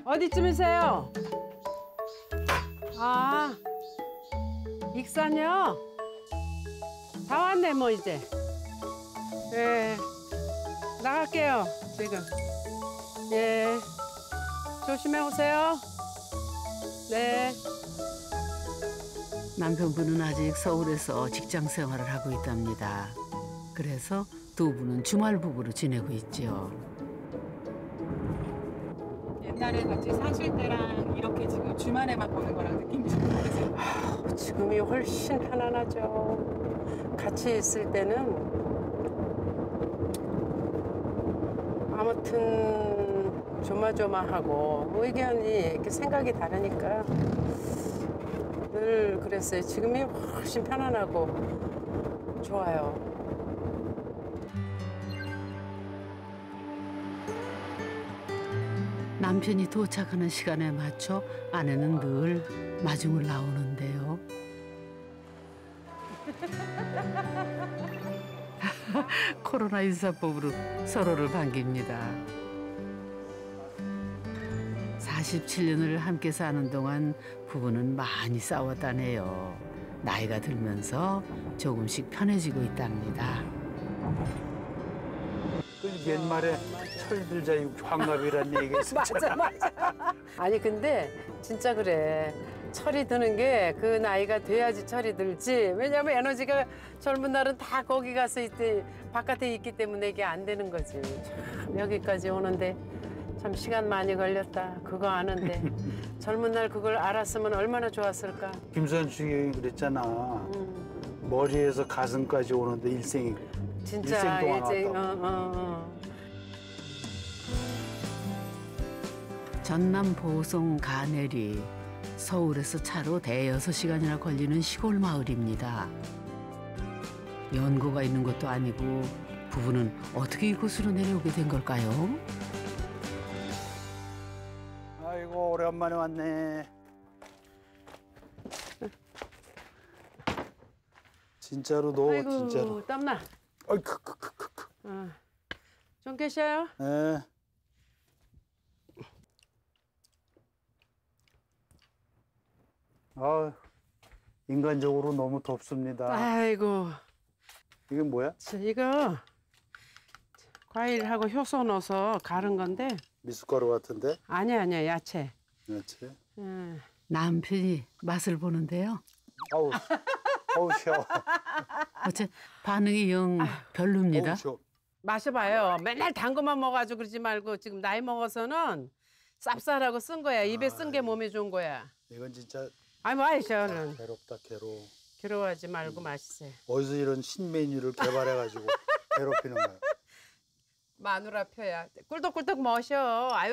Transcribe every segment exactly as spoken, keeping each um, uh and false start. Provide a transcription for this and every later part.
어디쯤이세요? 아, 익산이요? 다 왔네, 뭐, 이제. 예, 나갈게요, 지금. 예, 조심해 오세요. 네. 남편분은 아직 서울에서 직장 생활을 하고 있답니다. 그래서 두 분은 주말 부부로 지내고 있죠. 옛날에 같이 사실 때랑 이렇게 지금 주말에만 보는 거랑 느낌이 좀 다르세요? 아, 지금이 훨씬 편안하죠. 같이 있을 때는 아무튼 조마조마하고 의견이 이렇게 생각이 다르니까 늘 그랬어요. 지금이 훨씬 편안하고 좋아요. 남편이 도착하는 시간에 맞춰 아내는 늘 마중을 나오는데요. 코로나 인사법으로 서로를 반깁니다. 사십칠 년을 함께 사는 동안 부부는 많이 싸웠다네요. 나이가 들면서 조금씩 편해지고 있답니다. 그 옛말에 철들자육 환갑이라는 얘기가 있었잖아. 맞아, 맞아. 아니, 근데 진짜 그래. 철이 드는 게 그 나이가 돼야지 철이 들지. 왜냐면 에너지가 젊은 날은 다 거기 가서 있대, 바깥에 있기 때문에 이게 안 되는 거지. 참, 여기까지 오는데 참 시간 많이 걸렸다. 그거 아는데. 젊은 날 그걸 알았으면 얼마나 좋았을까. 김선숙이 형이 그랬잖아. 음, 머리에서 가슴까지 오는데 일생이 진짜 일생 동안 일생, 왔다고. 어, 어, 어. 전남 보성 가내리. 서울에서 차로 대여섯 시간이나 걸리는 시골 마을입니다. 연고가 있는 것도 아니고 부부는 어떻게 이곳으로 내려오게 된 걸까요? 아이고 오랜만에 왔네. 진짜로 너 아이고, 진짜로. 땀나. 아이 크크크크크. 어. 좀 계셔요? 예. 아 인간적으로 너무 덥습니다. 아이고, 이게 뭐야? 저 이거 과일하고 효소 넣어서 갈은 건데 미숫가루 같은데? 아니야, 아니야, 야채. 그렇지. 음. 남편이 맛을 보는데요. 아우 아우 쉬워. 어째 반응이 영 별로입니다. 아우 쉬워. 마셔봐요. 맨날 단 것만 먹어가지고 그러지 말고 지금 나이 먹어서는 쌉쌀하고 쓴 거야. 입에 쓴 게 몸에 좋은 거야. 이건 진짜 아이, 마셔, 얼른. 괴롭다 괴로워. 괴로워하지 말고 마시세요. 어디서 이런 신메뉴를 개발해가지고 괴롭히는 거야. 마누라 펴야. 꿀떡꿀떡 마셔. 아유,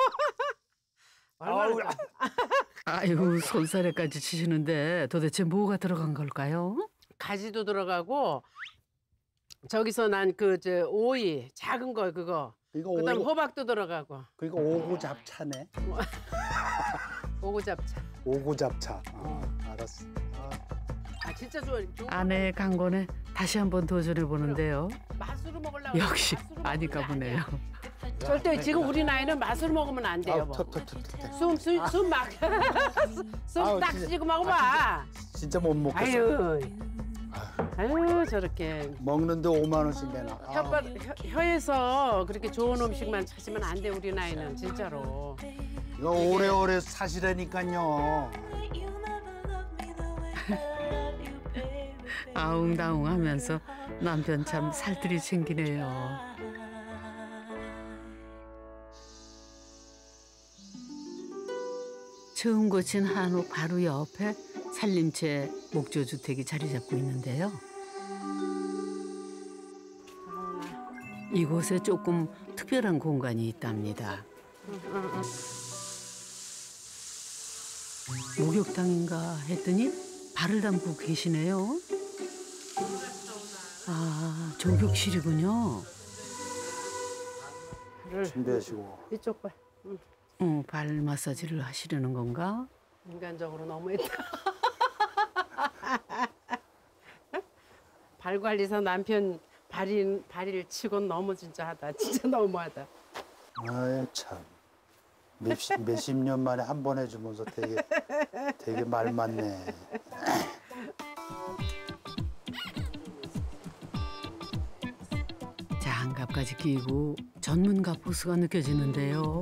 얼마나. 좀- 아유, 손사래까지 치시는데 도대체 뭐가 들어간 걸까요? 가지도 들어가고 저기서 난 그 저 오이 작은 거 그거. 이거 그다음 오고, 호박도 들어가고. 그러니까 오구 잡차네. 오구 잡차. 오구 잡차. 어, 알았어. 아, 아, 진짜 좋아. 좋은 아내의 강권에 다시 한번 도전해 보는데요. 맛으로 먹으려고. 역시 맛으로 아닌가 먹으면 보네요. 안 돼. 절대 지금 우리 나이는 맛으로 먹으면 안 돼요. 아우, 뭐. 터, 터, 터, 터, 터. 숨, 숨, 숨 막. 아우, 숨딱 진짜. 쉬고 먹어봐. 진짜 못 먹겠어. 아유. 아유, 저렇게. 먹는데 오만 원씩 내놔. 아, 혓바, 혀, 혀에서 그렇게 좋은 음식만 찾으면 안 돼, 우리 나이는. 진짜로. 이거 오래오래 사시라니까요. 아웅다웅 하면서 남편 참 살뜰히 챙기네요. 처음 고친 한옥 바로 옆에 산림채 목조주택이 자리 잡고 있는데요. 이곳에 조금 특별한 공간이 있답니다. 목욕탕인가 했더니 발을 담고 계시네요. 아, 조격실이군요. 준비하시고. 이쪽 봐. 어, 발 마사지를 하시려는 건가? 인간적으로 너무했다. 발 관리사 남편 발인 발일 치곤 너무 진짜 하다. 진짜 너무하다. 아이 참. 몇십, 몇십 년 만에 한 번 해주면서 되게 되게 말 많네. 장갑까지 끼고 전문가 포스가 느껴지는데요.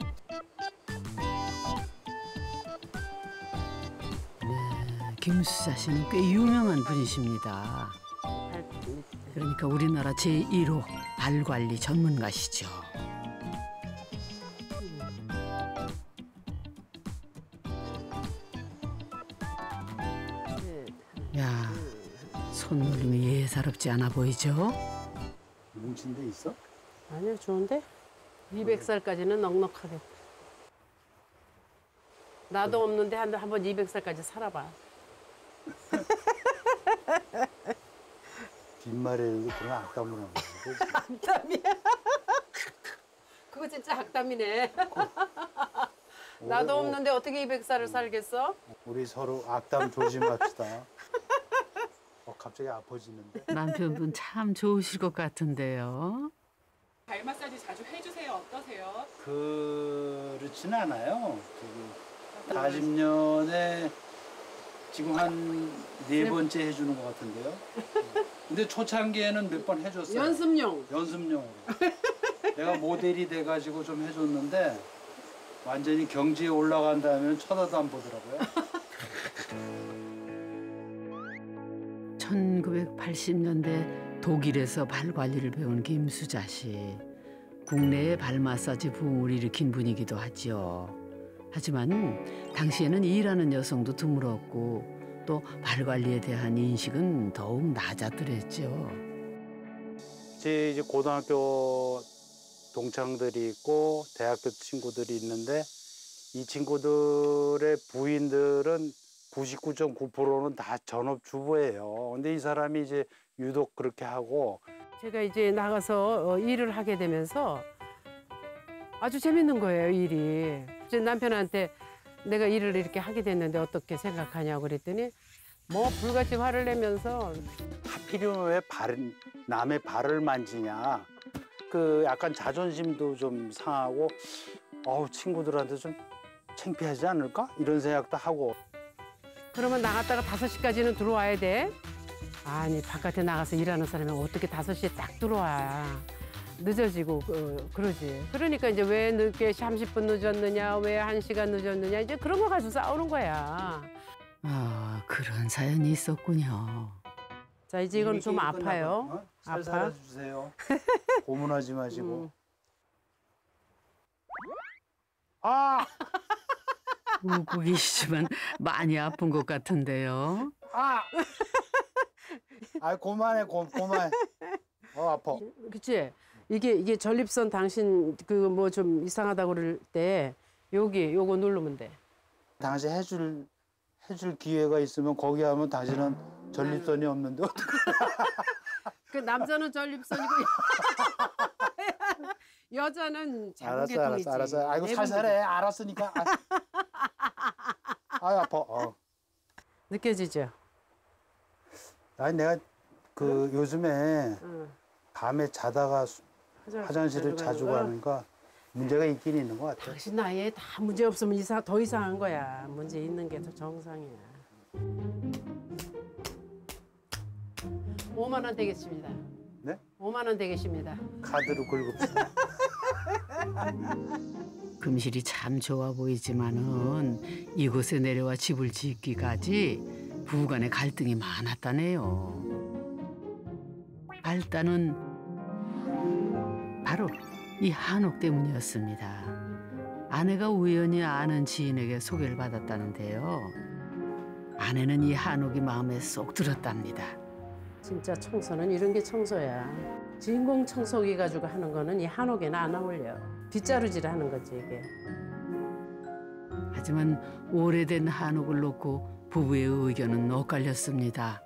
네, 김수자 씨는 꽤 유명한 분이십니다. 그러니까 우리나라 제일 호 발관리 전문가시죠. 야, 손놀림이 예사롭지 않아 보이죠? 뭉친 데 있어? 아니요, 좋은데? 이백 살까지는 넉넉하게. 나도 없는데 한, 한번 이백 살까지 살아봐. 뒷말에 그런 악담을 하는 거지. 악담이야. 그거 진짜 악담이네. 나도 없는데 어떻게 이백 살을 살겠어? 우리 서로 악담 조심합시다. 어, 갑자기 아파지는데. 남편분 참 좋으실 것 같은데요. 발 마사지 자주 해주세요. 어떠세요? 그렇지는 않아요. 저기 사십 년에 지금 한 네 번째 해주는 것 같은데요. 근데 초창기에는 몇 번 해줬어요. 연습용. 연습용으로. 내가 모델이 돼가지고 좀 해줬는데 완전히 경지에 올라간다면 쳐다도 안 보더라고요. 천구백팔십 년대 독일에서 발 관리를 배운 김수자 씨. 국내에 발 마사지 붐을 일으킨 분이기도 하지요. 하지만 당시에는 일하는 여성도 드물었고 또 발 관리에 대한 인식은 더욱 낮았더랬죠. 제 이제 고등학교 동창들이 있고 대학교 친구들이 있는데 이 친구들의 부인들은 구십구 점 구 퍼센트는 다 전업주부예요. 근데 이 사람이 이제 유독 그렇게 하고 제가 이제 나가서 어, 일을 하게 되면서 아주 재밌는 거예요, 일이. 제 남편한테 내가 일을 이렇게 하게 됐는데 어떻게 생각하냐고 그랬더니 뭐 불같이 화를 내면서 하필이면 왜 발, 남의 발을 만지냐. 그 약간 자존심도 좀 상하고 어우 친구들한테 좀 창피하지 않을까? 이런 생각도 하고. 그러면 나갔다가 다섯 시까지는 들어와야 돼. 아니 바깥에 나가서 일하는 사람이 어떻게 다섯 시에 딱 들어와. 늦어지고 그, 그러지. 그러니까 이제 왜 늦게 삼십 분 늦었느냐, 왜 한 시간 늦었느냐 이제 그런 거 가지고 싸우는 거야. 아, 그런 사연이 있었군요. 자 이제 이건 좀 이미 아파요. 끝나고, 어? 살 아파? 살아주세요. 고문하지 마시고. 음. 아! 웃고 계시지만 많이 아픈 것 같은데요. 아! 아, 고만해, 고, 고만해. 어, 아파. 그치? 이게 이게 전립선 당신 그 뭐 좀 이상하다고 그럴 때 여기 요거 누르면 돼. 당신 해줄, 해줄 기회가 있으면 거기 하면 당신은 전립선이 없는데 어떡해. 그 남자는 전립선이고 여자는 알았어, 자궁계통이지. 알았어, 알았어. 아이고, 네 살살해. 알았으니까. 아, 아유, 아파. 어. 느껴지죠? 아니, 내가 그 요즘에 응. 밤에 자다가 수- 화장- 화장실을 자주 자주 가는 거? 가니까 문제가 있긴 있는 것 같아. 당신 나이에 다 문제 없으면 이상 더 이상한 거야. 문제 있는 게 더 정상이야. 오만 원 되겠습니다. 네? 오만 원 되겠습니다. 카드로 긁읍시다. 금실이 참 좋아 보이지만은 이곳에 내려와 집을 짓기까지 부부간의 갈등이 많았다네요. 발단은 바로 이 한옥 때문이었습니다. 아내가 우연히 아는 지인에게 소개를 받았다는데요. 아내는 이 한옥이 마음에 쏙 들었답니다. 진짜 청소는 이런 게 청소야. 주인공 청소기 가지고 하는 거는 이 한옥에는 안 어울려. 빗자루질 하는 거지 이게. 하지만 오래된 한옥을 놓고 부부의 의견은 엇갈렸습니다.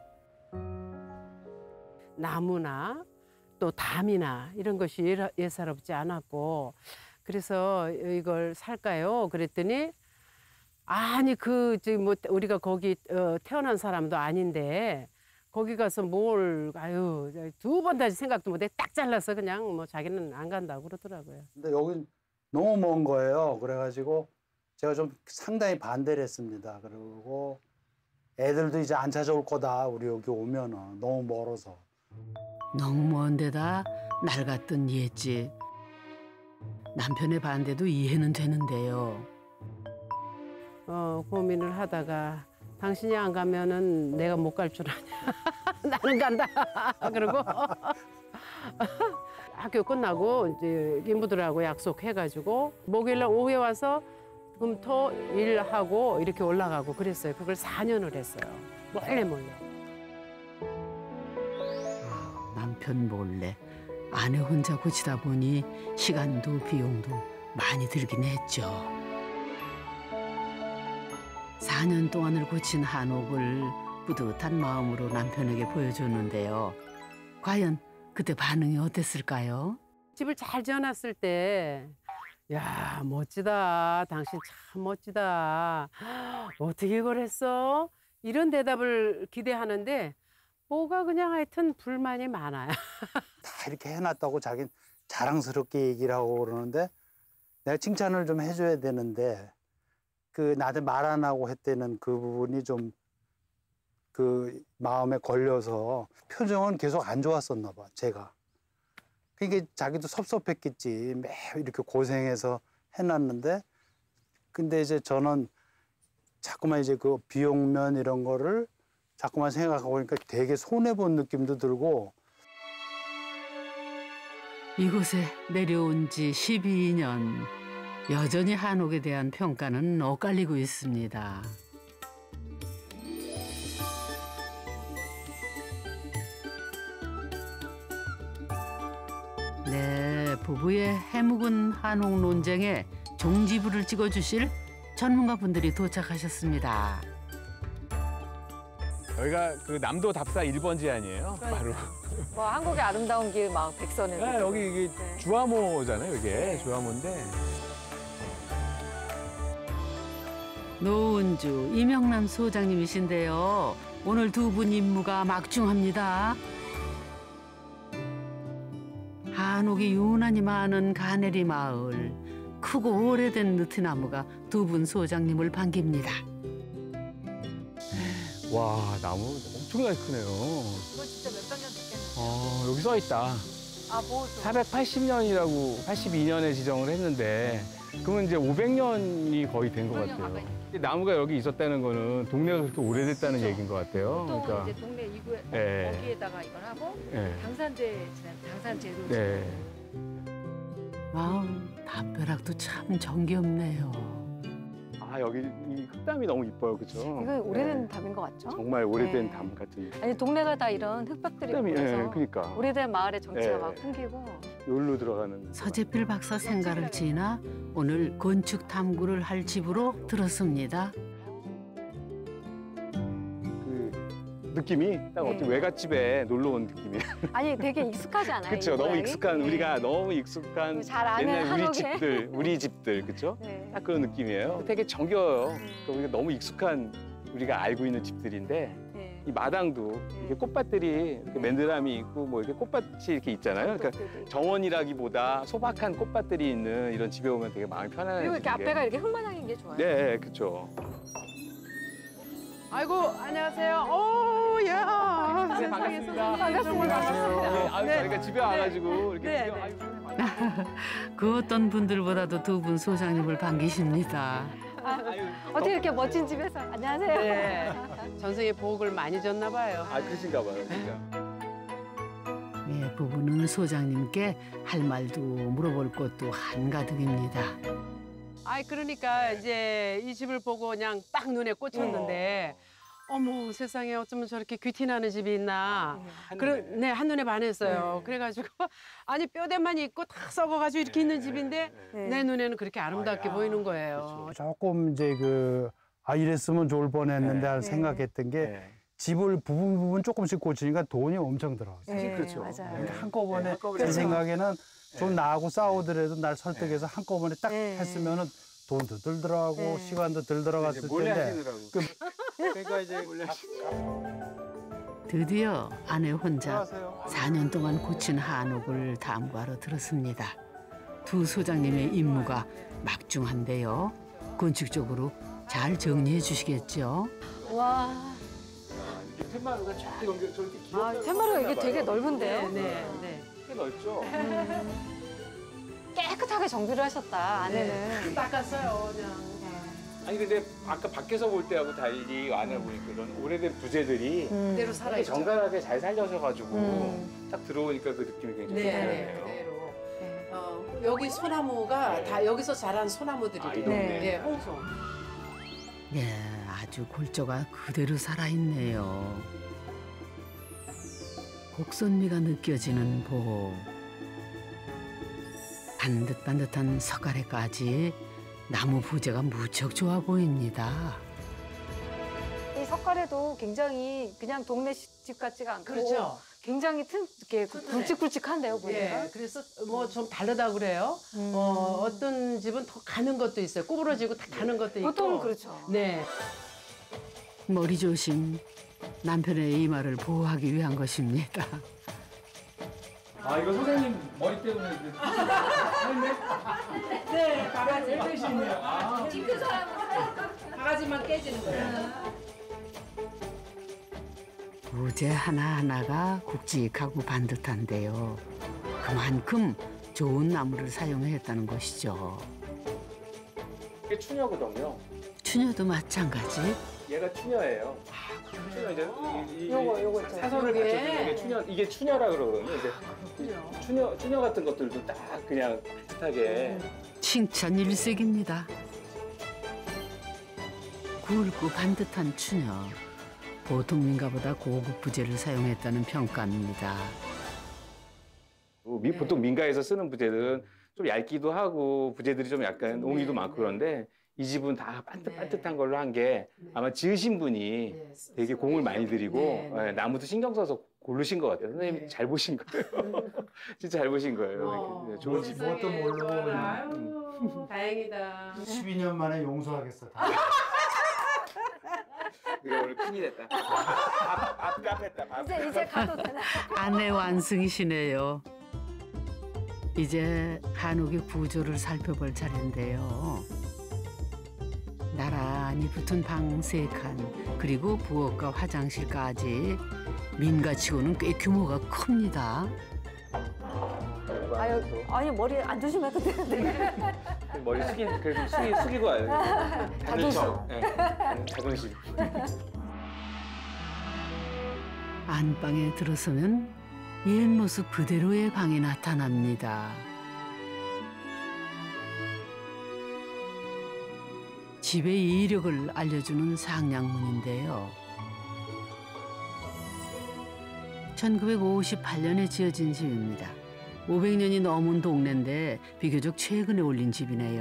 나무나 또 담이나 이런 것이 예사- 예사롭지 않았고 그래서 이걸 살까요? 그랬더니 아니 그 지금 뭐 우리가 거기 어, 태어난 사람도 아닌데 거기 가서 뭘 아유 두 번 다시 생각도 못해 딱 잘라서 그냥 뭐 자기는 안 간다고 그러더라고요. 근데 여긴 너무 먼 거예요. 그래가지고 제가 좀 상당히 반대를 했습니다. 그리고 애들도 이제 안 찾아올 거다. 우리 여기 오면은 너무 멀어서. 너무 먼 데다 낡았던 옛집. 남편의 반대도 이해는 되는데요. 어, 고민을 하다가 당신이 안 가면은 내가 못 갈 줄 아냐. 나는 간다. 그리고 학교 끝나고 이제 인부들하고 약속해가지고 목요일 날 오후에 와서 금, 토, 일 하고 이렇게 올라가고 그랬어요. 그걸 사 년을 했어요. 몰래 몰래. 남편 몰래 아내 혼자 고치다 보니 시간도 비용도 많이 들긴 했죠. 사 년 동안을 고친 한옥을 뿌듯한 마음으로 남편에게 보여줬는데요. 과연 그때 반응이 어땠을까요? 집을 잘 지어놨을 때, 야, 멋지다. 당신 참 멋지다. 어떻게 이걸 했어? 이런 대답을 기대하는데 뭐가 그냥 하여튼 불만이 많아요. 다 이렇게 해놨다고 자기는 자랑스럽게 얘기를 하고 그러는데 내가 칭찬을 좀 해줘야 되는데 그 나한테 말 안 하고 했다는 그 부분이 좀 그 마음에 걸려서 표정은 계속 안 좋았었나 봐, 제가. 그러니까 자기도 섭섭했겠지. 매일 이렇게 고생해서 해놨는데 근데 이제 저는 자꾸만 이제 그 비용면 이런 거를 자꾸만 생각하고 보니까 되게 손해본 느낌도 들고 이곳에 내려온 지 십이 년. 여전히 한옥에 대한 평가는 엇갈리고 있습니다. 네, 부부의 해묵은 한옥 논쟁에 종지부를 찍어주실 전문가분들이 도착하셨습니다. 여기가 그 남도 답사 일 번지 아니에요? 바로. 뭐 한국의 아름다운 길 막 백선에. 네, 여기 이게 네. 주화모잖아요, 이게. 주화모인데. 노은주, 이명남 소장님이신데요. 오늘 두 분 임무가 막중합니다. 한옥이 유난히 많은 가내리 마을. 크고 오래된 느티나무가 두 분 소장님을 반깁니다. 와, 나무 엄청나게 크네요. 이거 진짜 몇백 년 됐겠네. 어, 여기 써 있다. 아, 뭐. 사백팔십 년이라고 팔십이 년에 지정을 했는데, 그러면 이제 오백 년이 거의 된 것 같아요. 나무가 여기 있었다는 거는 동네가 그렇게 오래됐다는 얘기인 것 같아요. 보통은 그러니까. 이제 동네 이구에 네. 거기에다가 이걸 하고 네. 당산제 당산제로. 네. 아우, 담벼락도 참 정겹네요. 아, 여기 이 흙담이 너무 이뻐요, 그죠? 이거 오래된 네. 담인 것 같죠? 정말 오래된 네. 담 같은. 아니 동네가 다 이런 흙벽들이 흙담이, 있고 예, 그래서 그러니까. 오래된 마을의 정치가 네. 막 풍기고. 여기로 들어가는. 서재필 박사 생가를 지나 오늘 건축 탐구를 할 집으로 들었습니다. 그 느낌이 딱 네. 어떤 외갓집에 놀러 온 느낌이에요. 아니 되게 익숙하지 않아요? 그렇죠. 이 너무 모양이? 익숙한 네. 우리가 너무 익숙한 잘 아는 옛날 우리 한옥에. 집들, 우리 집들, 그렇죠? 네. 딱 그런 느낌이에요. 되게 정겨워요. 네. 그 우리가 너무 익숙한 우리가 알고 있는 집들인데 네. 이 마당도 이렇게 꽃밭들이 이렇게 네. 맨드람이 있고 뭐 이렇게 꽃밭이 이렇게 있잖아요. 그러니까 정원이라기보다 소박한 꽃밭들이 있는 이런 집에 오면 되게 마음이 편안해요. 그리고 이렇게 앞에가 이렇게 흙마당인 게 좋아요. 네, 그렇죠. 아이고, 안녕하세요. 오, 야. 네, 반갑습니다. 반갑습니다. 네, 아유, 네. 저희가 집에 와가지고 이렇게 네, 구경- 네. 아유, 그 어떤 분들보다도 두 분 소장님을 반기십니다. 아유, 어떻게 이렇게 멋진 집에서 안녕하세요. 네. 전생에 복을 많이 줬나 봐요. 아, 그러신가 봐요, 진짜. 예, 부부는 소장님께 할 말도 물어볼 것도 한가득입니다. 아이, 그러니까 이제 이 집을 보고 그냥 딱 눈에 꽂혔는데, 어머, 세상에 어쩌면 저렇게 귀티나는 집이 있나. 그래, 네, 한눈에 반했어요. 그래가지고, 아니, 뼈대만 있고 다 썩어가지고 이렇게 있는 집인데, 네. 내 눈에는 그렇게 아름답게 아야, 보이는 거예요. 조금 이제 그 아 이랬으면 좋을 뻔했는데 네. 할 네. 생각했던 게 네. 집을 부분 부분 조금씩 고치니까 돈이 엄청 들어가요. 네, 그렇죠. 맞아요. 네. 한꺼번에 한꺼번에 제 생각에는 좀 네. 나하고 싸우더라도 날 설득해서 한꺼번에 딱 네. 했으면은 돈도 들 들어가고 네. 시간도 들 들어갔을 이제 몰래 텐데 하시느라고. 그러니까 이제 몰래 드디어 아내 혼자 안녕하세요. 사 년 동안 고친 한옥을 탐구하러 들었습니다. 두 소장님의 임무가 막중한데요. 건축적으로 잘 정리해 주시겠죠? 와. 이게 툇마루가 쫙 연결 저렇게 아, 툇마루가 이게 되게 넓은데. 네, 네. 꽤 넓죠. 깨끗하게 정비를 하셨다, 안에는. 닦았어요, 그냥. 아니 근데 아까 밖에서 볼 때하고 달리 안에 보니까 이런 오래된 부재들이 음. 그대로 되게 살아있죠. 정갈하게 잘 살려져가지고 음. 딱 들어오니까 그 느낌이 굉장히 네, 다르네요. 그대로. 네. 어, 여기 소나무가 다 여기서 자란 소나무들이에요. 아, 이 동네. 네, 홍소. 예, 아주 골조가 그대로 살아있네요. 곡선미가 느껴지는 보. 반듯반듯한 석가래까지 나무 부재가 무척 좋아 보입니다. 이 석가래도 굉장히 그냥 동네 집 같지가 않고 그렇죠. 굉장히 튼, 이렇게 튼튼해. 굵직굵직한데요, 보니까. 예, 그래서 뭐 좀 다르다 그래요. 음. 어, 어떤 집은 더 가는 것도 있어요. 구부러지고 다 가는 것도 있고. 보통은 그렇죠. 네. 머리 조심. 남편의 이마를 보호하기 위한 것입니다. 아 이거 선생님 머리 때문에 이제 네, 바가지 깨지네요. 아, 바가지만 깨지는 거예요. 부재 하나하나가 굵직하고 반듯한데요. 그만큼 좋은 나무를 사용했다는 것이죠. 이게 추녀거든요. 추녀도 마찬가지. 얘가 추녀예요. 추녀 이제 이, 이, 요거, 요거 있죠. 사선을 요게. 받쳐주는 게 추녀. 이게 추녀라 그러거든요. 이제 그렇군요. 추녀 추녀 같은 것들도 딱 그냥 비슷하게. 칭찬 일색입니다. 굵고 반듯한 추녀. 보통 민가보다 고급 부재를 사용했다는 평가입니다. 미- 보통 민가에서 쓰는 부재들은 좀 얇기도 하고 부재들이 좀 약간 옹이도 많고 그런데 이 집은 다 반듯반듯한 걸로 한 게 아마 지으신 분이 네, 되게 공을 많이 들이고 네, 네. 예, 나무도 신경 써서 고르신 것 같아요. 선생님 네. 잘 보신 거예요. 진짜 잘 보신 거예요. 어, 네, 좋은 집. 세상에, 뭣도 모르고 그냥. 아유, 다행이다. 십이 년 만에 용서하겠어. 다. 이거 오늘 큰일 했다. 밥, 밥 깝했다. 밥. 이제, 이제 가도 되나? 아내 완승이시네요. 이제 한옥의 구조를 살펴볼 차례인데요. 나란히 붙은 방 세 칸, 그리고 부엌과 화장실까지 민가치고는 꽤 규모가 큽니다. 아유, 아니, 머리 안 조심해도 되는데. 머리 숙이, 그래도 숙이, 숙이고 와요. 자존심. 네, 자존심. 안방에 들어서면 옛 모습 그대로의 방이 나타납니다. 집의 이력을 알려주는 상량문인데요. 천구백오십팔 년에 지어진 집입니다. 오백 년이 넘은 동네인데 비교적 최근에 올린 집이네요.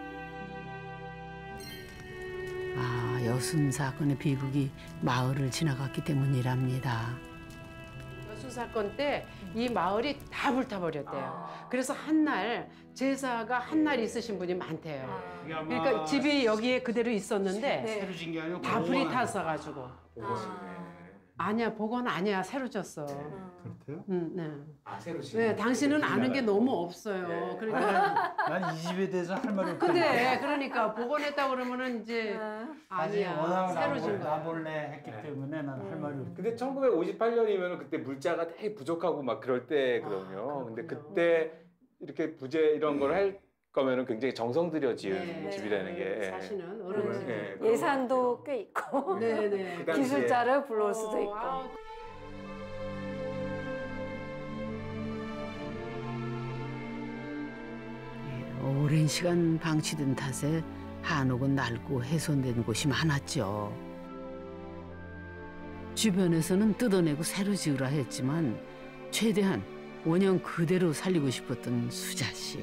아, 여순 사건의 비극이 마을을 지나갔기 때문이랍니다. 여수 사건 때 이 마을이 다 불타버렸대요. 그래서 한날 제사가 한 날 있으신 분이 많대요. 그러니까 집이 여기에 그대로 있었는데 네. 새로 진게 아니고 다 불이 타서 가지고. 아. 아니야, 복원 아니야, 새로 졌어. 그렇대요? 응, 네. 아, 새로 지 네, 당신은 아는 게 너무 없어요. 네. 그러니까 난 이 집에 대해서 할 말이 없다. 근데 그러니까 복원했다 그러면은 이제 아니야, 워낙 새로 진 나 거야. 몰래 했기 때문에 난 할 말이 없다. 근데 천구백오십팔 년이면 그때 물자가 되게 부족하고 막 그럴 때거든요. 아, 근데 그렇군요. 그때 이렇게 부재 이런 걸 할 거면은 굉장히 정성 들여 지은 네, 집이라는 게. 사실은 어른 집. 네, 예산도 꽤 있고. 네네. 그 당시에. 기술자를 불러올 수도 어, 있고. 아우, 오랜 시간 방치된 탓에 한옥은 낡고 훼손된 곳이 많았죠. 주변에서는 뜯어내고 새로 지으라 했지만 최대한 원형 그대로 살리고 싶었던 수자 씨.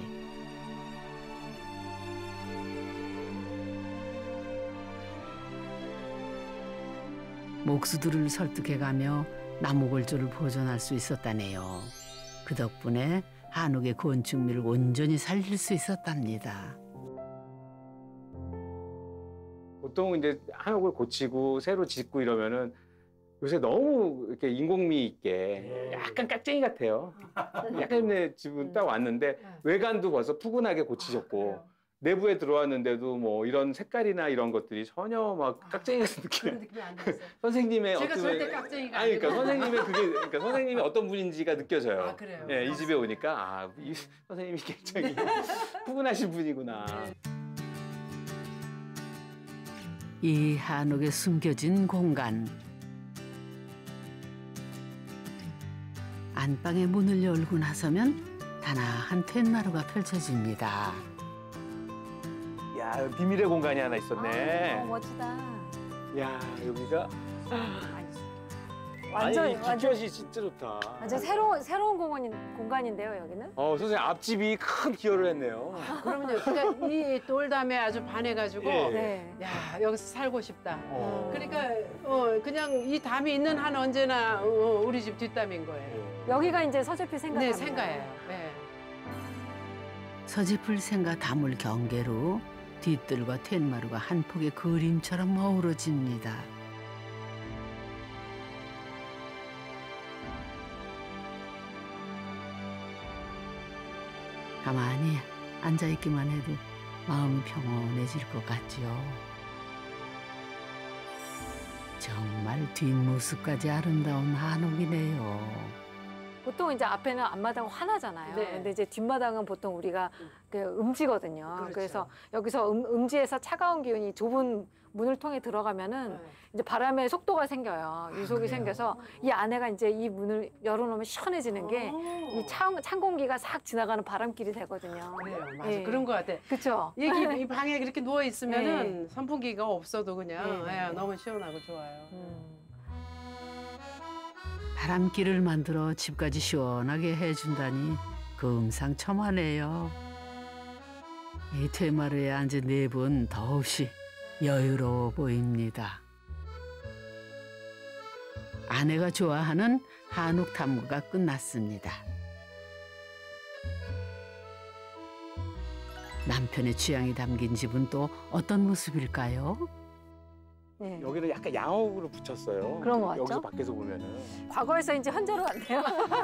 목수들을 설득해가며 나무 골조를 보존할 수 있었다네요. 그 덕분에 한옥의 건축미를 온전히 살릴 수 있었답니다. 보통 이제 한옥을 고치고 새로 짓고 이러면은 요새 너무 이렇게 인공미 있게 예. 약간 깍쟁이 같아요. 약간 내 집은 딱 왔는데 외관도 벌써 푸근하게 고치셨고 내부에 들어왔는데도 뭐 이런 색깔이나 이런 것들이 전혀 막 깍쟁이 같은 느낌. 그런 느낌이 안 들었어요. 선생님의 제가 어떤 절대 깍쟁이가 아니 그러니까 아니고. 선생님의 그게 그러니까 선생님이 어떤 분인지가 느껴져요. 아, 그래요? 예, 이 집에 오니까 아, 이 선생님이 굉장히 푸근하신 분이구나. 이 한옥에 숨겨진 공간. 안방의 문을 열고 나서면 단아한 텐마루가 펼쳐집니다. 야, 비밀의 공간이 하나 있었네. 아, 너무 멋지다. 야, 여기가 완전 아니, 완전 뒷볕이 진짜 좋다. 완전 새로운 새로운 공원인 공간인데요, 여기는. 어, 선생님 앞집이 큰 기여를 했네요. 그러면요, 그러니까 이 돌담에 아주 반해가지고 예. 네. 야 여기서 살고 싶다. 어. 그러니까 어, 그냥 이 담이 있는 한 언제나 어, 우리 집 뒷담인 거예요. 여기가 이제 서재필 생각. 네, 생가예요. 네. 서지풀 생가 다물 경계로 뒤뜰과 텐마루가 한 폭의 그림처럼 어우러집니다. 가만히 앉아있기만 해도 마음이 평온해질 것 같지요. 정말 뒷모습까지 아름다운 한옥이네요. 보통 이제 앞에는 앞마당 화나잖아요. 네. 근데 이제 뒷마당은 보통 우리가 그 음지거든요. 그렇죠. 그래서 여기서 음, 음지에서 차가운 기운이 좁은 문을 통해 들어가면은 네. 이제 바람의 속도가 생겨요. 유속이 그래요? 생겨서 이 안에가 이제 이 문을 열어놓으면 시원해지는 게 이 찬 찬 공기가 싹 지나가는 바람길이 되거든요. 그래요, 맞아. 예. 그런 것 같아. 그렇죠. 여기 이 방에 이렇게 누워 있으면은 선풍기가 없어도 그냥 네. 예, 너무 시원하고 좋아요. 음. 바람길을 만들어 집까지 시원하게 해준다니 금상첨화네요. 이 퇴마루에 앉은 네 분 더없이 여유로워 보입니다. 아내가 좋아하는 한옥 탐구가 끝났습니다. 남편의 취향이 담긴 집은 또 어떤 모습일까요? 네. 여기는 약간 양옥으로 붙였어요. 그런 것 같죠? 여기서 밖에서 보면은. 과거에서 이제 현재로 왔네요.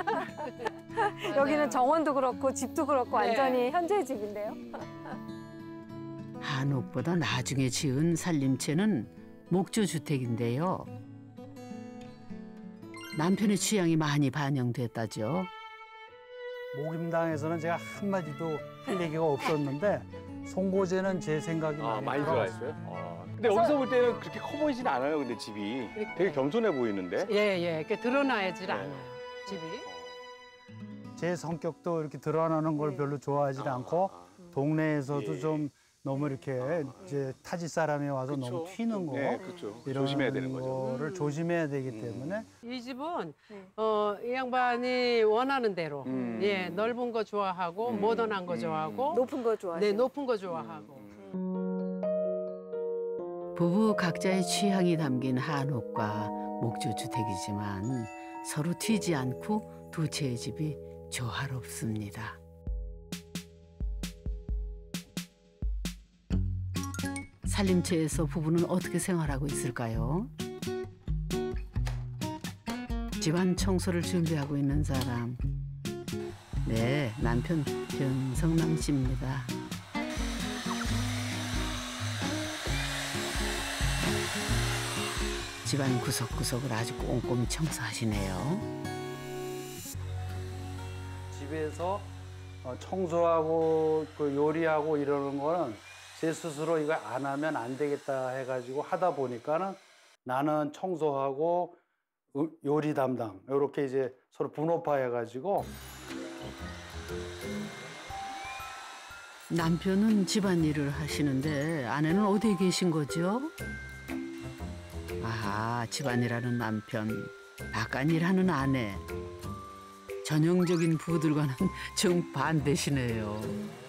여기는 정원도 그렇고 집도 그렇고 네. 완전히 현재의 집인데요. 한옥보다 나중에 지은 살림채는 목조주택인데요. 남편의 취향이 많이 반영됐다죠. 목임당에서는 제가 한마디도 할 얘기가 없었는데 송고제는 제 생각이 아, 많이 많이 들어갔어요. 들어갔어요? 아. 근데 여기서 볼 때는 그렇게 커 보이진 않아요, 근데 집이. 되게 겸손해 보이는데? 예, 예, 이렇게 드러나야지 네. 않아요, 집이. 제 성격도 이렇게 드러나는 걸 네. 별로 좋아하지 않고 동네에서도 예. 좀 너무 이렇게 이제 타지 사람이 와서 그쵸. 너무 튀는 거 네, 그렇죠. 이런 조심해야 되는 거죠. 거를 음. 조심해야 되기 음. 때문에 이 집은 네. 어, 이 양반이 원하는 대로 음. 예, 넓은 거 좋아하고 음. 모던한 거 음. 좋아하고 높은 거 좋아하세요? 네, 높은 거 좋아하고. 음. 부부 각자의 취향이 담긴 한옥과 목조주택이지만 서로 튀지 않고 두 채의 집이 조화롭습니다. 살림채에서 부부는 어떻게 생활하고 있을까요? 집안 청소를 준비하고 있는 사람. 네, 남편 변성남 씨입니다. 집안 구석구석을 아주 꼼꼼히 청소하시네요. 집에서 어, 청소하고 그 요리하고 이러는 거는 제 스스로 이거 안 하면 안 되겠다 해가지고 하다 보니까는 나는 청소하고 요- 요리 담당 이렇게 이제 서로 분업화 해가지고 남편은 집안일을 하시는데 아내는 어디에 계신 거죠? 아, 집안일하는 남편, 바깥일하는 아내. 전형적인 부부들과는 정반대시네요.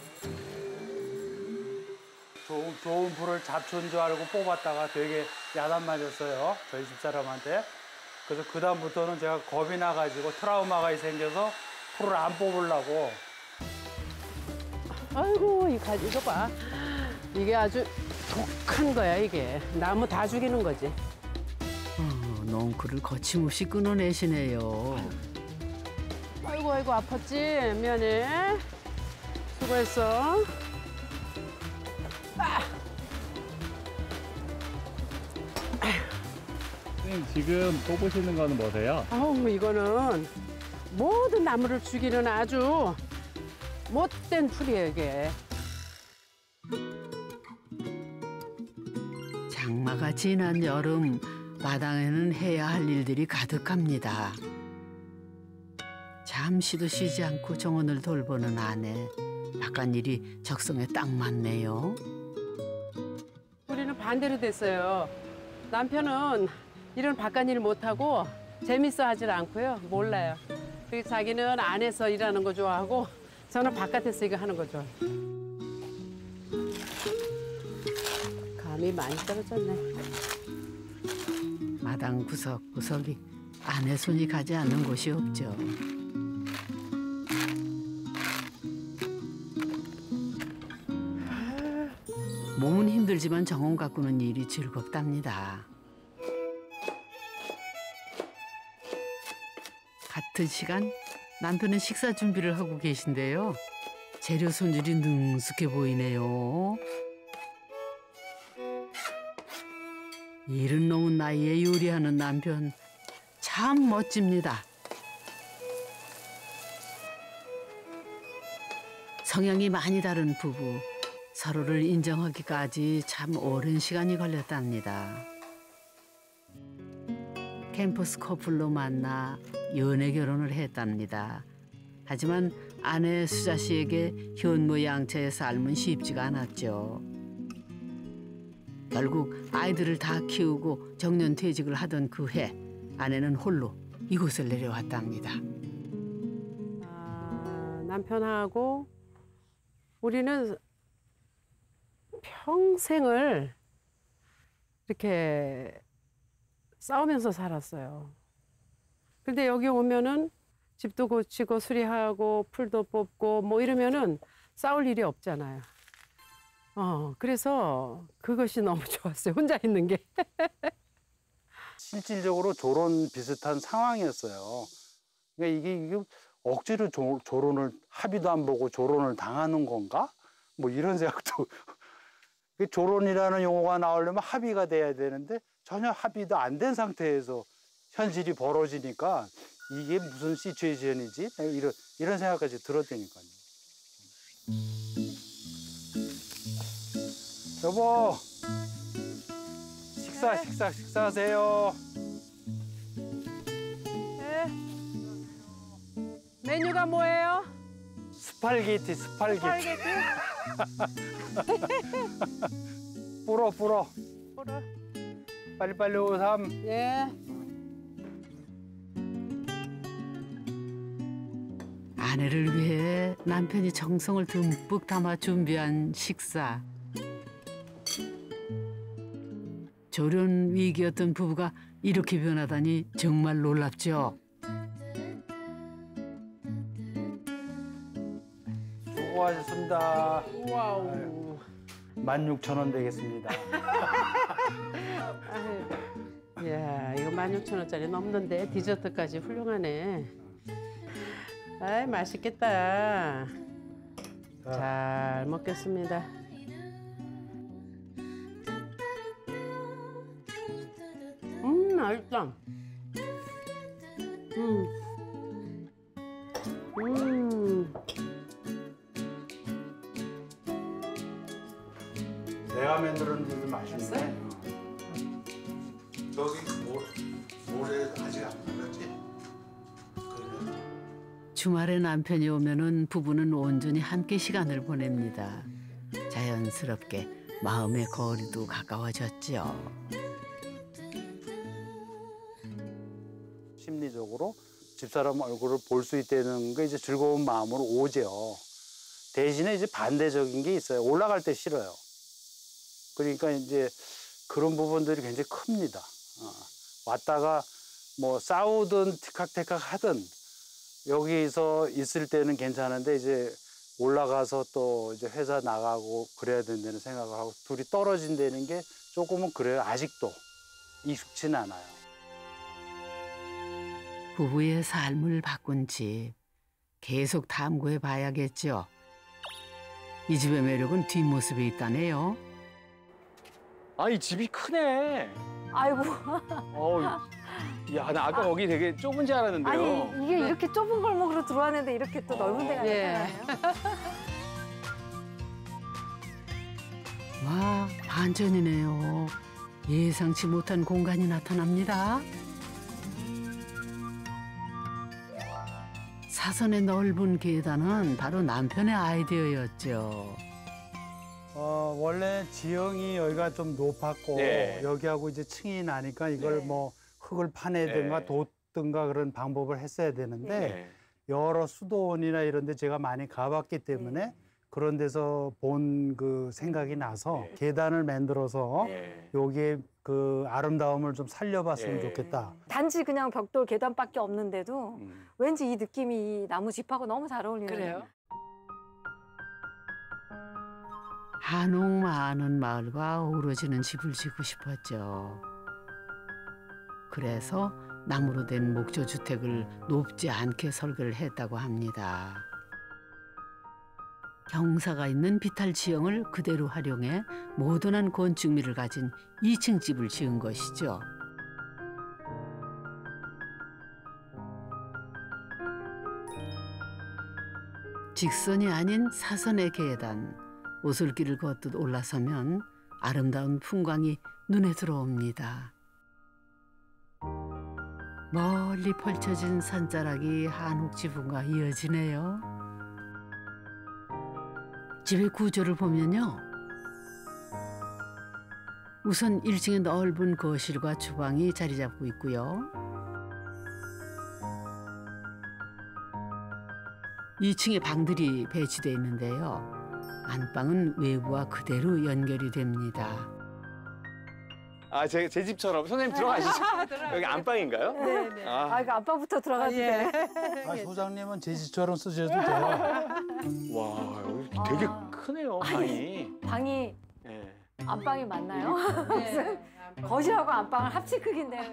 좋은, 좋은 불을 잡초인 줄 알고 뽑았다가 되게 야단 맞았어요. 저희 집사람한테. 그래서 그다음부터는 제가 겁이 나가지고 트라우마가 생겨서 불을 안 뽑으려고. 아이고, 이 가지, 이거 봐. 이게 아주 독한 거야, 이게. 나무 다 죽이는 거지. 어, 넝쿨을 거침없이 끊어내시네요. 아이고 아이고 아팠지? 미안해. 수고했어. 선생님 지금 뽑으시는 거는 뭐세요? 아우 이거는 모든 나무를 죽이는 아주 못된 풀이에요 이게. 장마가 지난 여름 마당에는 해야 할 일들이 가득합니다. 잠시도 쉬지 않고 정원을 돌보는 아내. 바깥일이 적성에 딱 맞네요. 우리는 반대로 됐어요. 남편은 이런 바깥일 못하고 재밌어 하질 않고요. 몰라요. 그리고 자기는 안에서 일하는 거 좋아하고 저는 바깥에서 이거 하는 거 좋아해요. 감이 많이 떨어졌네. 마당 구석구석이 아내 손이 가지 않는 곳이 없죠. 몸은 힘들지만 정원 가꾸는 일이 즐겁답니다. 같은 시간 남편은 식사 준비를 하고 계신데요. 재료 손질이 능숙해 보이네요. 일은 넘은 나이에 요리하는 남편 참 멋집니다. 성향이 많이 다른 부부. 서로를 인정하기까지 참 오랜 시간이 걸렸답니다. 캠퍼스 커플로 만나 연애 결혼을 했답니다. 하지만 아내 수자 씨에게 현모양처의 삶은 쉽지가 않았죠. 결국 아이들을 다 키우고 정년퇴직을 하던 그 해 아내는 홀로 이곳을 내려왔답니다. 아, 남편하고 우리는 평생을 이렇게 싸우면서 살았어요. 근데 여기 오면은 집도 고치고 수리하고 풀도 뽑고 뭐 이러면은 싸울 일이 없잖아요. 어, 그래서 그것이 너무 좋았어요. 혼자 있는 게. 실질적으로 조론 비슷한 상황이었어요. 그러니까 이게, 이게 억지로 조, 조론을 합의도 안 보고 조론을 당하는 건가? 뭐 이런 생각도. 조론이라는 용어가 나오려면 합의가 돼야 되는데 전혀 합의도 안 된 상태에서 현실이 벌어지니까 이게 무슨 시츄에이션이지? 이런, 이런 생각까지 들었다니까요. 여보, 식사, 네. 식사, 식사하세요. 네. 메뉴가 뭐예요? 스팔게티, 스팔게티. 스파게티? 불어, 불어. 뭐라? 빨리빨리 오삼. 예. 아내를 위해 남편이 정성을 듬뿍 담아 준비한 식사. 조련 위기였던 부부가 이렇게 변하다니 정말 놀랍죠. 수고하셨습니다. 와우. 만 육천 원 되겠습니다. 아유, 야, 이거 만 육천 원짜리 넘는데 디저트까지 훌륭하네. 아이, 맛있겠다. 잘 먹겠습니다. 음, 맛있다. 음. 음. 내가 만들었는데도 맛있네. 저기 모, 모래 아직 안 말랐지? 그래. 주말에 남편이 오면은 부부는 온전히 함께 시간을 보냅니다. 자연스럽게 마음의 거리도 가까워졌죠. 심리적으로 집사람 얼굴을 볼 수 있다는 게 이제 즐거운 마음으로 오죠. 대신에 이제 반대적인 게 있어요. 올라갈 때 싫어요. 그러니까 이제 그런 부분들이 굉장히 큽니다. 어. 왔다가 뭐 싸우든 티칵태칵 하든 여기서 있을 때는 괜찮은데 이제 올라가서 또 이제 회사 나가고 그래야 된다는 생각을 하고 둘이 떨어진다는 게 조금은 그래요. 아직도 익숙치는 않아요. 부부의 삶을 바꾼 집. 계속 탐구해 봐야겠죠. 이 집의 매력은 뒷모습에 있다네요. 아, 이 집이 크네. 아이고. 어우, 야, 나 아까 거기 되게 좁은 줄 알았는데요. 아니 이게 이렇게 좁은 골목으로 들어왔는데 이렇게 또 넓은 데가 예. 나타나네요. 와, 반전이네요. 예상치 못한 공간이 나타납니다. 사선의 넓은 계단은 바로 남편의 아이디어였죠. 어, 원래 지형이 여기가 좀 높았고 네. 여기하고 이제 층이 나니까 이걸 네. 뭐 흙을 파내든가 네. 돋든가 그런 방법을 했어야 되는데 네. 여러 수도원이나 이런 데 제가 많이 가봤기 때문에 그런 데서 본 그 생각이 나서 네. 계단을 만들어서 네. 여기에 그 아름다움을 좀 살려봤으면 네. 좋겠다. 단지 그냥 벽돌 계단밖에 없는데도 음. 왠지 이 느낌이 이 나무 집하고 너무 잘 어울리는. 그래요? 한옥 많은 마을과 어우러지는 집을 짓고 싶었죠. 그래서 나무로 된 목조 주택을 높지 않게 설계를 했다고 합니다. 경사가 있는 비탈 지형을 그대로 활용해 모던한 건축미를 가진 이 층 집을 지은 것이죠. 직선이 아닌 사선의 계단, 오솔길을 걷듯 올라서면 아름다운 풍광이 눈에 들어옵니다. 멀리 펼쳐진 산자락이 한옥 지붕과 이어지네요. 집의 구조를 보면요. 우선 일 층에 넓은 거실과 주방이 자리 잡고 있고요. 이 층에 방들이 배치되어 있는데요. 안방은 외부와 그대로 연결이 됩니다. 아, 제, 제 집처럼. 선생님 들어가시죠. 여기 안방인가요? 네네. 아. 아, 이거 아빠부터 들어가도 예. 돼. 아, 소장님은 제 집처럼 쓰셔도 돼요. 와, 여기 되게 아. 크네요, 방이. 방이 예. 안방이 맞나요? 네. 거실하고 안방은 합치 크기인데요.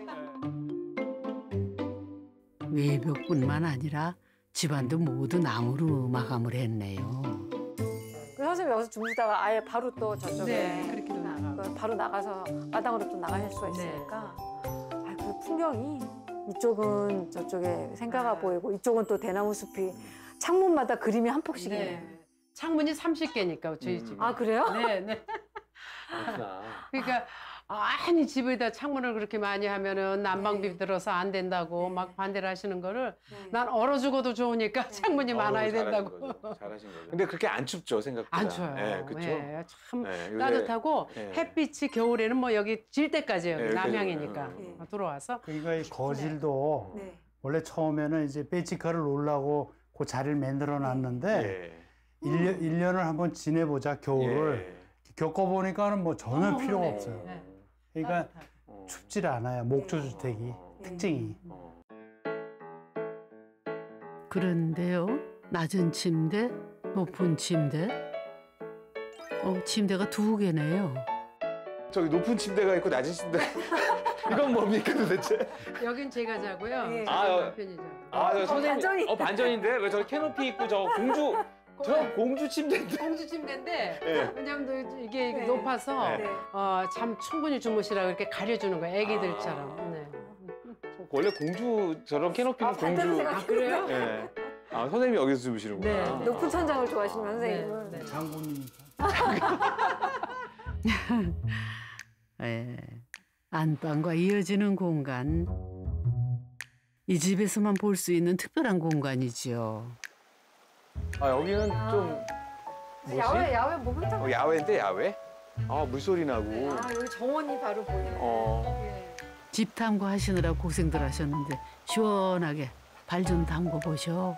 외벽뿐만 아니라 집안도 모두 나무로 마감을 했네요. 그 선생님 여기서 주무시다가 아예 바로 또 저쪽에 네, 그렇게도 나가고. 그 바로 나가서 마당으로 또 나가실 수가 있으니까. 아, 그 풍경이 이쪽은 저쪽에 생가가 보이고 이쪽은 또 대나무 숲이 창문마다 그림이 한 폭씩이네요. 네. 창문이 삼십 개니까 저희 음. 집. 아 그래요? 네, 네. 그렇구나. 그러니까 아니 집에다 창문을 그렇게 많이 하면은 난방비 네. 들어서 안 된다고 막 반대를 하시는 거를 네. 난 얼어 죽어도 좋으니까 창문이 많아야 어우, 잘하신 된다고. 거죠. 잘하신 거죠. 근데 그렇게 안 춥죠, 생각보다. 안 추워요. 예, 그렇죠. 예, 참 예, 요새- 따뜻하고 예. 햇빛이 겨울에는 뭐 여기 질 때까지예요. 예, 여기까지 남향이니까 와요. 예. 들어와서 그러니까 이 거실도 네. 원래 처음에는 이제 배치카를 놓으려고 그 자리를 만들어 놨는데 예. 일 년, 일 년을 한번 지내보자, 겨울을. 예. 겪어보니까는 뭐 전혀 어, 필요가 네. 없어요. 네. 그러니까 따뜻하고. 어. 춥질 않아요, 목조주택이. 어. 특징이. 어. 그런데요, 낮은 침대, 높은 침대. 어, 침대가 두 개네요. 저기 높은 침대가 있고 낮은 침대가 이건 뭡니까 도대체? 여긴 제가 자고요. 예. 저기 아, 남편이 자고. 아, 저 선생님. 반전이. 어, 반전인데? 왜 저 캐노피 있고 저 공주, 저 공주 침대인데? 공주 침대인데 예. 왜냐면 이게 네. 높아서 네. 어, 잠 충분히 주무시라고 이렇게 가려주는 거예요. 애기들처럼. 네. 원래 공주, 저런 캐노피는 아, 반대로 공주. 생각해. 그래요? 예. 아, 선생님이 여기서 주무시는구나. 네. 높은 천장을 좋아하시는 네, 선생님은. 네. 장군이니까. 예, 안방과 이어지는 공간. 이 집에서만 볼 수 있는 특별한 공간이지요. 아, 여기는 좀 뭐지? 야외 야외 목욕탕. 어, 야외인데 야외? 아, 물소리 나고. 아 여기 정원이 바로 보이네. 어. 예. 집 탐구 하시느라 고생들 하셨는데 시원하게 발 좀 담궈 보셔.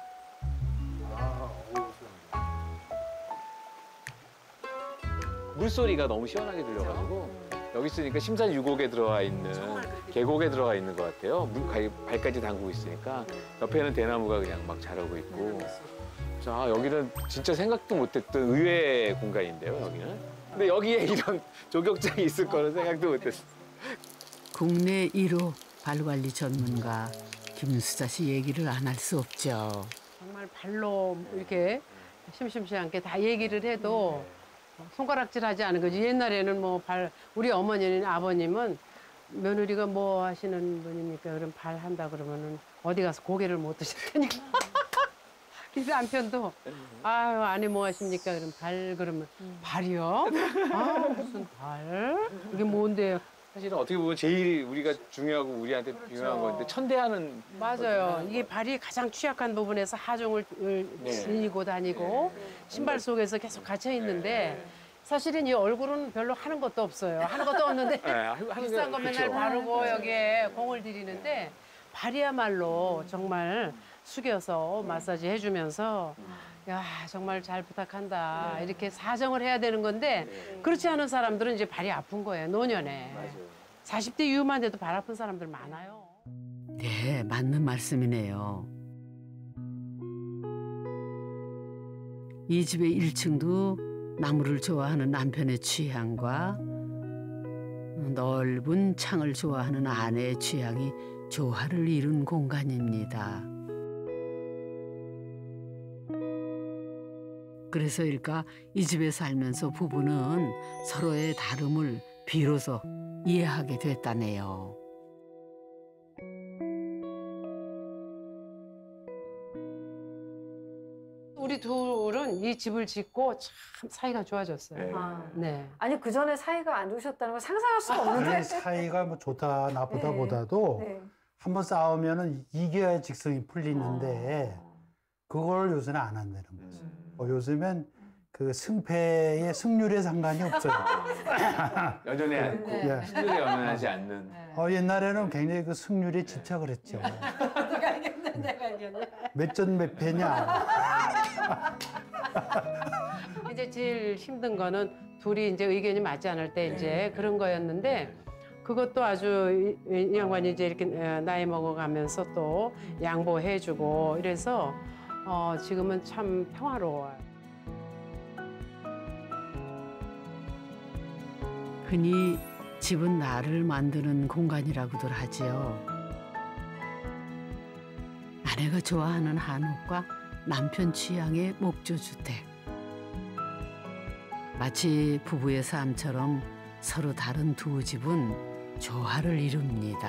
물소리가 너무 시원하게 들려가지고 여기 있으니까 심산유곡에 들어가 있는 계곡에 들어가 있는 것 같아요. 물 가- 발까지 담그고 있으니까 옆에는 대나무가 그냥 막 자라고 있고. 자, 여기는 진짜 생각도 못했던 의외의 공간인데요, 여기는. 근데 여기에 이런 조격장이 있을 거는 생각도 못했어요. 국내 일 호 발관리 전문가 김수자 씨 얘기를 안 할 수 없죠. 정말 발로 이렇게 심심치 않게 다 얘기를 해도 손가락질하지 않은 거지. 옛날에는 뭐 발 우리 어머니나 아버님은 며느리가 뭐 하시는 분입니까? 그럼 발 한다 그러면은 어디 가서 고개를 못 드셨다니까. 이 남편도 아유 아내 뭐 하십니까? 그럼 발 그러면 발이요? 아 무슨 발? 이게 뭔데요? 사실은 어떻게 보면 제일 우리가 중요하고 우리한테 그렇죠. 중요한 건데 천대하는 맞아요. 이게 발이 가장 취약한 부분에서 하중을 네. 지니고 다니고 신발 속에서 계속 갇혀 있는데 사실은 이 얼굴은 별로 하는 것도 없어요. 하는 것도 없는데 네, 하는 게 비싼 거 맨날 그렇죠. 바르고 여기에 공을 들이는데 발이야말로 정말 숙여서 마사지 해주면서 야 정말 잘 부탁한다 이렇게 사정을 해야 되는 건데 그렇지 않은 사람들은 이제 발이 아픈 거예요. 노년에. 사십 대 이후만 돼도 발 아픈 사람들 많아요. 네, 맞는 말씀이네요. 이 집의 일 층도 나무를 좋아하는 남편의 취향과 넓은 창을 좋아하는 아내의 취향이 조화를 이룬 공간입니다. 그래서일까 이 집에 살면서 부부는 서로의 다름을 비로소 이해하게 됐다네요. 우리 둘은 이 집을 짓고 참 사이가 좋아졌어요. 네. 아. 네. 아니 그 전에 사이가 안 좋으셨다는 걸 상상할 수가 없는데. 아니, 사이가 뭐 좋다 나쁘다보다도 네. 한번 싸우면은 이겨야 직성이 풀리는데 그걸 요새는 안 한다는 거죠. 어, 요즘엔 그 승패의 승률에 상관이 없어요. 연연해 않고 예. 승률에 연연하지 않는. 어, 옛날에는 굉장히 그 승률에 집착을 했죠. 내가 이겼네, 내가 이겼네. 몇 전 몇 패냐. 이제 제일 힘든 거는 둘이 이제 의견이 맞지 않을 때 이제 그런 거였는데 그것도 아주 이, 이 양반이 이제 이렇게 나이 먹어가면서 또 양보해주고 이래서 어, 지금은 참 평화로워요. 흔히 집은 나를 만드는 공간이라고들 하지요. 아내가 좋아하는 한옥과 남편 취향의 목조주택. 마치 부부의 삶처럼 서로 다른 두 집은 조화를 이룹니다.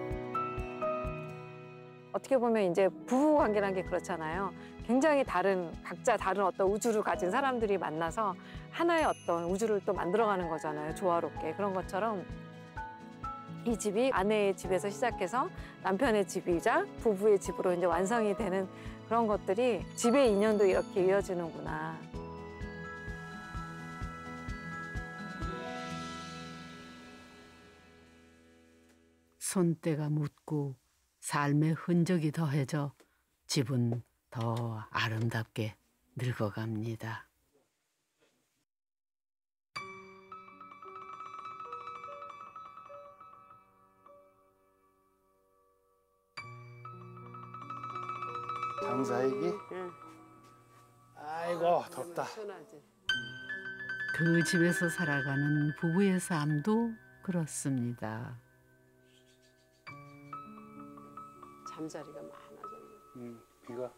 어떻게 보면 이제 부부 관계라는 게 그렇잖아요. 굉장히 다른 각자 다른 어떤 우주를 가진 사람들이 만나서 하나의 어떤 우주를 또 만들어가는 거잖아요. 조화롭게. 그런 것처럼 이 집이 아내의 집에서 시작해서 남편의 집이자 부부의 집으로 이제 완성이 되는 그런 것들이 집의 인연도 이렇게 이어지는구나. 손때가 묻고 삶의 흔적이 더해져 집은 더 아름답게 늙어갑니다. 장사이기? 응. 아이고 덥다. 시원하지? 그 집에서 살아가는 부부의 삶도 그렇습니다. 잠자리가 많아졌네. 음, 비가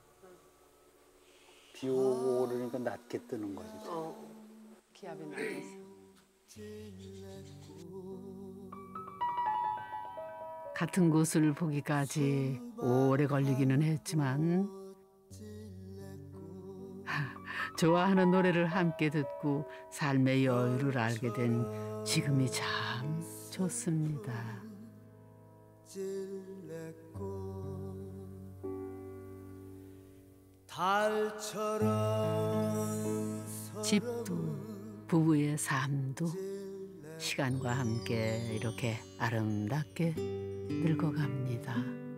비 오고 오르니까 낮게 뜨는 거지. 어, 기압이 낮아서. 같은 곳을 보기까지 오래 걸리기는 했지만 하, 좋아하는 노래를 함께 듣고 삶의 여유를 알게 된 지금이 참 좋습니다. 집도 부부의 삶도 시간과 함께 이렇게 아름답게 늙어갑니다.